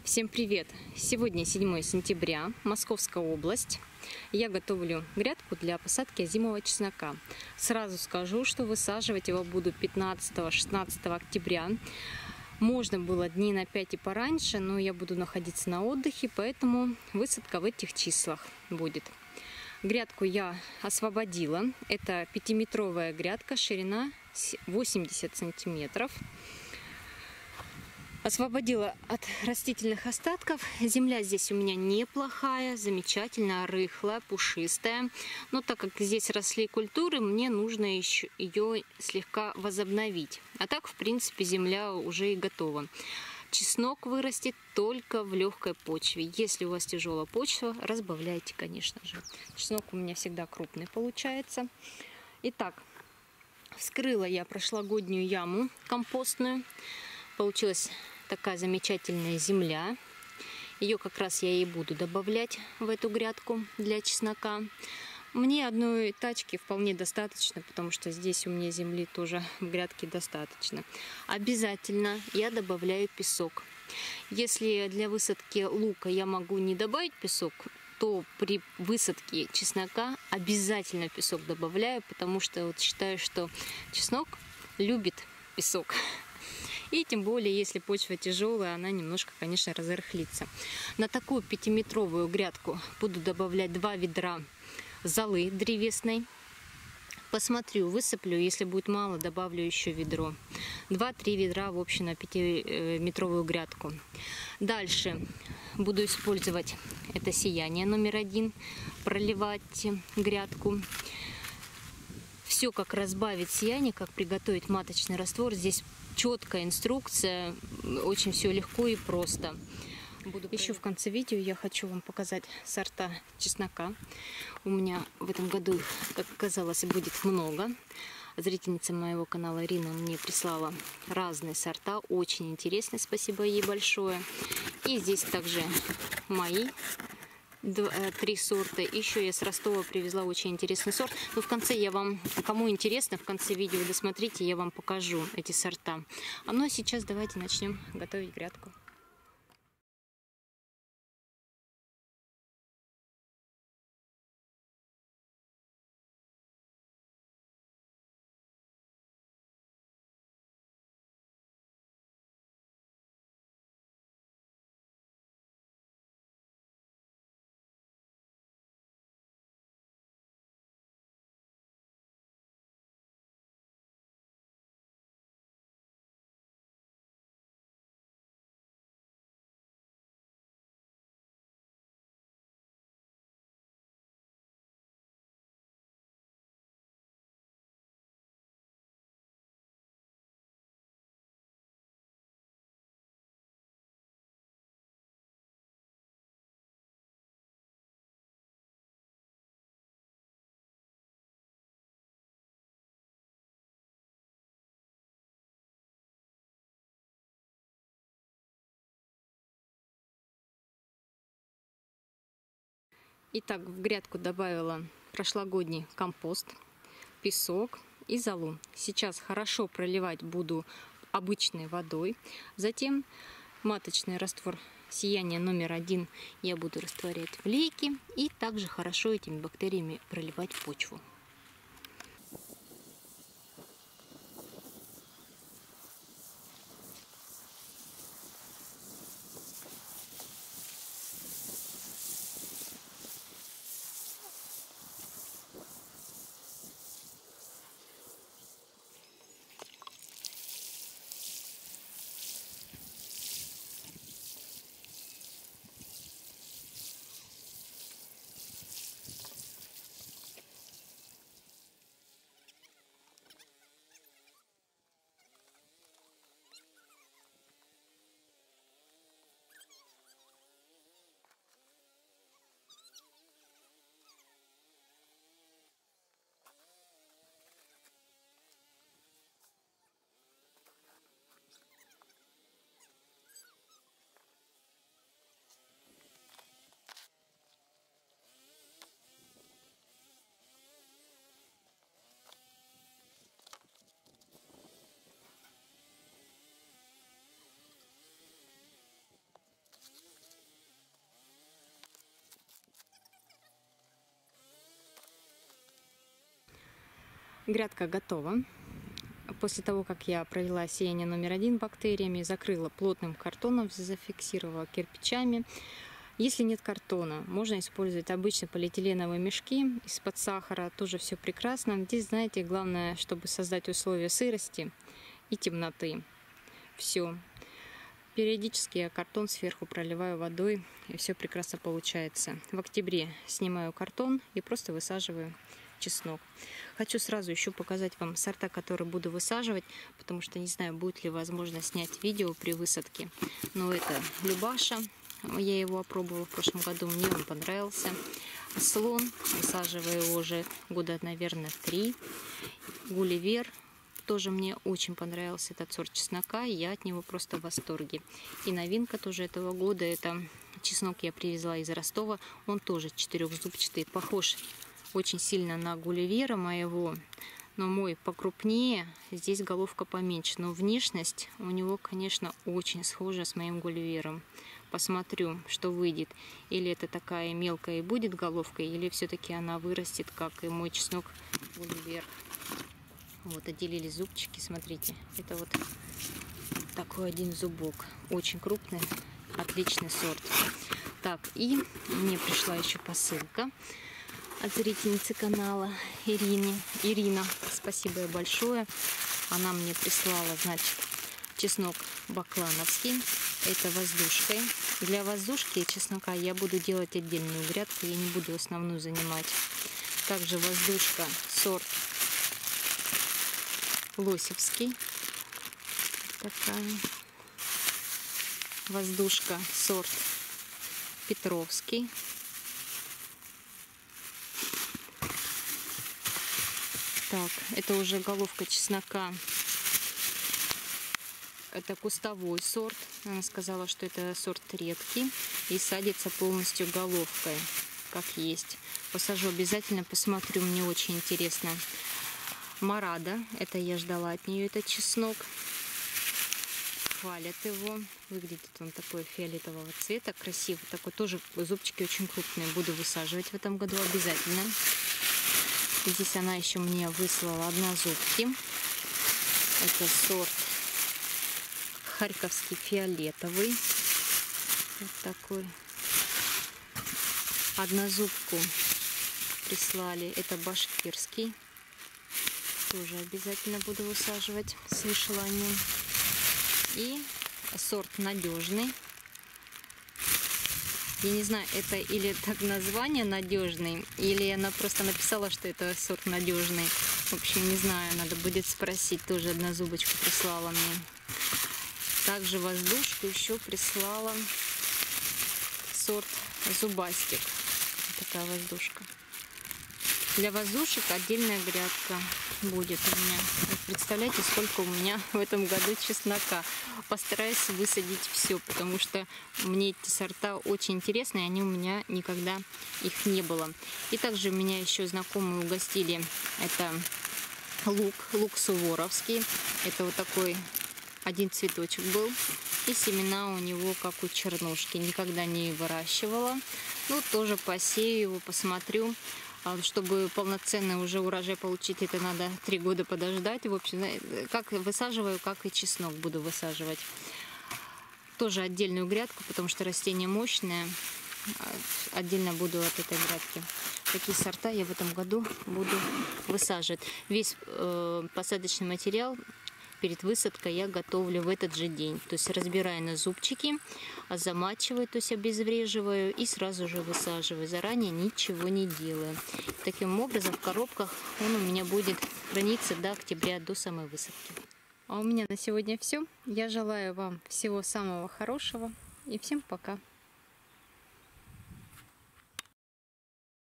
Всем привет! Сегодня 7 сентября, Московская область. Я готовлю грядку для посадки озимого чеснока. Сразу скажу, что высаживать его буду 15-16 октября. Можно было дней на 5 и пораньше, но я буду находиться на отдыхе, поэтому высадка в этих числах будет. Грядку я освободила. Это 5-метровая грядка, ширина 80 сантиметров. Освободила от растительных остатков. Земля здесь у меня неплохая, замечательная, рыхлая, пушистая. Но так как здесь росли культуры, мне нужно еще ее слегка возобновить. А так, в принципе, земля уже и готова. Чеснок вырастет только в легкой почве. Если у вас тяжелая почва, разбавляйте, конечно же. Чеснок у меня всегда крупный получается. Итак, вскрыла я прошлогоднюю яму компостную. Получилась такая замечательная земля. Ее как раз я и буду добавлять в эту грядку для чеснока. Мне одной тачки вполне достаточно, потому что здесь у меня земли тоже в грядке достаточно. Обязательно я добавляю песок. Если для высадки лука я могу не добавить песок, то при высадке чеснока обязательно песок добавляю, потому что вот считаю, что чеснок любит песок. И тем более, если почва тяжелая, она немножко, конечно, разрыхлится. На такую 5-метровую грядку буду добавлять 2 ведра золы древесной. Посмотрю, высыплю, если будет мало, добавлю еще ведро. 2-3 ведра в общем на 5-метровую грядку. Дальше буду использовать это сияние номер 1, проливать грядку. Все, как разбавить сияние, как приготовить маточный раствор. Здесь четкая инструкция, очень все легко и просто. Еще в конце видео я хочу вам показать сорта чеснока. У меня в этом году, как оказалось, будет много. Зрительница моего канала Ирина мне прислала разные сорта, очень интересные, спасибо ей большое. И здесь также мои 3 сорта. Еще я с Ростова привезла очень интересный сорт. Но в конце я вам, кому интересно, в конце видео досмотрите, я вам покажу эти сорта. Ну а сейчас давайте начнем готовить грядку. Итак, в грядку добавила прошлогодний компост, песок и золу. Сейчас хорошо проливать буду обычной водой. Затем маточный раствор сияние номер 1 я буду растворять в лейке и также хорошо этими бактериями проливать почву. Грядка готова. После того, как я провела сеяние номер 1 бактериями, закрыла плотным картоном, зафиксировала кирпичами. Если нет картона, можно использовать обычно полиэтиленовые мешки из-под сахара, тоже все прекрасно. Здесь, знаете, главное, чтобы создать условия сырости и темноты. Все. Периодически я картон сверху проливаю водой, и все прекрасно получается. В октябре снимаю картон и просто высаживаю чеснок. Хочу сразу еще показать вам сорта, которые буду высаживать, потому что не знаю, будет ли возможно снять видео при высадке. Но это Любаша. Я его опробовала в прошлом году, мне он понравился. Слон, высаживаю его уже года, наверное, 3. Гулливер, тоже мне очень понравился этот сорт чеснока, и я от него просто в восторге. И новинка тоже этого года, это чеснок я привезла из Ростова, он тоже четырехзубчатый, похож очень сильно на гулливера моего, но мой покрупнее, здесь головка поменьше, но внешность у него, конечно, очень схожа с моим гулливером. Посмотрю, что выйдет. Или это такая мелкая и будет головка, или все-таки она вырастет, как и мой чеснок гулливер. Вот, отделили зубчики, смотрите. Это вот такой один зубок. Очень крупный, отличный сорт. Так, и мне пришла еще посылка от зрительницы канала Ирина. Спасибо ей большое. Она мне прислала, значит, чеснок баклановский. Это воздушкой. Для воздушки и чеснока я буду делать отдельную грядку, я не буду основную занимать. Также воздушка сорт Лосевский. Такая. Воздушка сорт Петровский. Так, это уже головка чеснока. Это кустовой сорт. Она сказала, что это сорт редкий и садится полностью головкой, как есть. Посажу обязательно, посмотрю, мне очень интересно. Марада, это я ждала от нее этот чеснок. Хвалят его. Выглядит он такой фиолетового цвета, красивый. Такой тоже зубчики очень крупные. Буду высаживать в этом году обязательно. Здесь она еще мне выслала однозубки. Это сорт Харьковский фиолетовый. Вот такой. Однозубку прислали. Это башкирский. Тоже обязательно буду высаживать с желанием. И сорт надежный. Я не знаю, это или так название надежный, или она просто написала, что это сорт надежный. В общем, не знаю, надо будет спросить. Тоже однозубочку прислала мне. Также воздушку еще прислала сорт Зубастик. Такая воздушка. Для воздушек отдельная грядка будет у меня. Вот представляете, сколько у меня в этом году чеснока. Постараюсь высадить все, потому что мне эти сорта очень интересны, и они у меня никогда их не было. И также у меня еще знакомые угостили. Это лук суворовский. Это вот такой один цветочек был. И семена у него как у чернушки. Никогда не выращивала. Ну, тоже посею его, посмотрю. Чтобы полноценный уже урожай получить, это надо 3 года подождать. В общем, как высаживаю, как и чеснок буду высаживать. Тоже отдельную грядку, потому что растение мощное. Отдельно буду от этой грядки. Такие сорта я в этом году буду высаживать. Весь посадочный материал перед высадкой я готовлю в этот же день. То есть разбираю на зубчики, замачиваю, то есть обезвреживаю и сразу же высаживаю. Заранее ничего не делаю. Таким образом в коробках он у меня будет храниться до октября, до самой высадки. А у меня на сегодня все. Я желаю вам всего самого хорошего и всем пока.